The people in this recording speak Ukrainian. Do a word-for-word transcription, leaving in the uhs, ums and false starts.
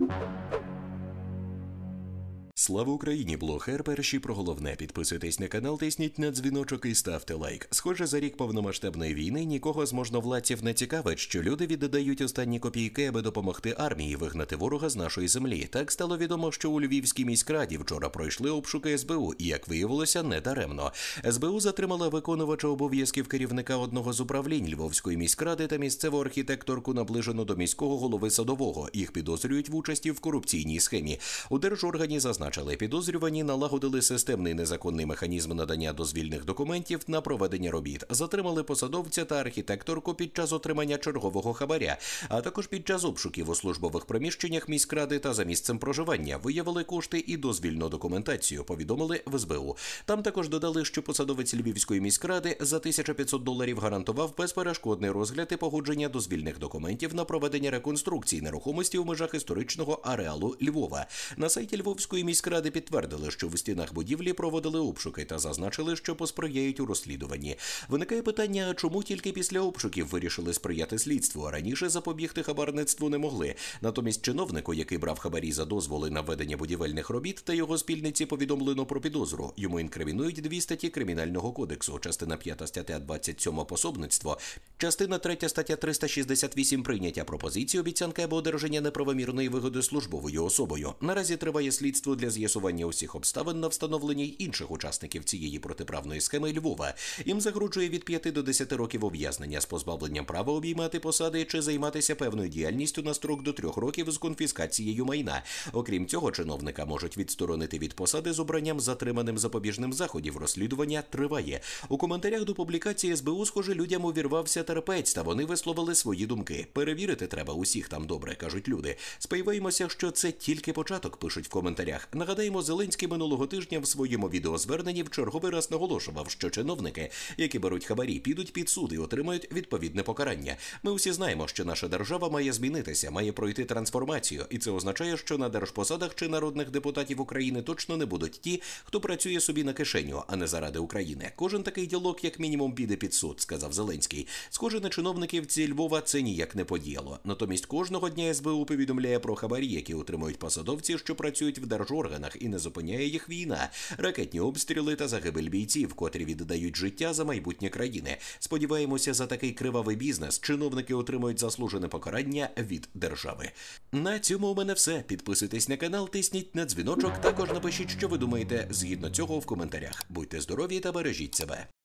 Слава Україні! Блогер перші про головне. Підписуйтесь на канал, тисніть на дзвіночок і ставте лайк. Схоже, за рік повномасштабної війни нікого з можновладців не цікавить, що люди віддають останні копійки, аби допомогти армії вигнати ворога з нашої землі. Так стало відомо, що у Львівській міськраді вчора пройшли обшуки ес бе у, і, як виявилося, не даремно. ес бе у затримала виконувача обов'язків керівника одного з управлінь Львовської міськради та місцеву архітекторку, наближену до міського голови Садового. Їх підозрюють в участі в корупційній схемі. У держоргані зазначили, підозрювані налагодили системний незаконний механізм надання дозвільних документів на проведення робіт. Затримали посадовця та архітекторку під час отримання чергового хабаря, а також під час обшуків у службових приміщеннях міськради та за місцем проживання. Виявили кошти і дозвільну документацію, повідомили в ес бе у. Там також додали, що посадовець Львівської міськради за тисячу п'ятсот доларів гарантував безперешкодний розгляд і погодження дозвільних документів на проведення реконструкції нерухомості у межах історичного ареалу Львова. На сайті Львовської міськради Ради підтвердили, що в стінах будівлі проводили обшуки та зазначили, що посприяють у розслідуванні. Виникає питання, чому тільки після обшуків вирішили сприяти слідству, а раніше запобігти хабарництву не могли. Натомість чиновнику, який брав хабарі за дозволи на ведення будівельних робіт, та його спільниці повідомлено про підозру. Йому інкримінують дві статті Кримінального кодексу, частина п'ята стаття двадцять сім пособництво, частина третя стаття триста шістдесят вісім прийняття пропозиції, обіцянки або одержання неправомірної вигоди службовою особою. Наразі триває слідство для з'ясування усіх обставин на встановлення й інших учасників цієї протиправної схеми Львова. Їм загрожує від п'яти до десяти років ув'язнення з позбавленням права обіймати посади чи займатися певною діяльністю на строк до трьох років з конфіскацією майна. Окрім цього, чиновника можуть відсторонити від посади з обранням затриманим запобіжним заходів. Розслідування триває. У коментарях до публікації ес бе у, схоже, людям увірвався терпець, та вони висловили свої думки. Перевірити треба усіх там добре, кажуть люди. Сподіваємося, що це тільки початок, пишуть в коментарях. Нагадаємо, Зеленський минулого тижня в своєму відеозверненні в черговий раз наголошував, що чиновники, які беруть хабарі, підуть під суд і отримають відповідне покарання. Ми усі знаємо, що наша держава має змінитися, має пройти трансформацію, і це означає, що на держпосадах чи народних депутатів України точно не будуть ті, хто працює собі на кишеню, а не заради України. Кожен такий діалог, як мінімум, піде під суд, сказав Зеленський. Схоже, на чиновників ці Львова це ніяк не подіяло. Натомість кожного дня ес бе у повідомляє про хабарі, які отримують посадовці, що працюють в держорганах, і не зупиняє їх війна, ракетні обстріли та загибель бійців, котрі віддають життя за майбутнє країни. Сподіваємося, за такий кривавий бізнес чиновники отримують заслужене покарання від держави. На цьому у мене все. Підписуйтесь на канал, тисніть на дзвіночок, також напишіть, що ви думаєте згідно цього в коментарях. Будьте здорові та бережіть себе.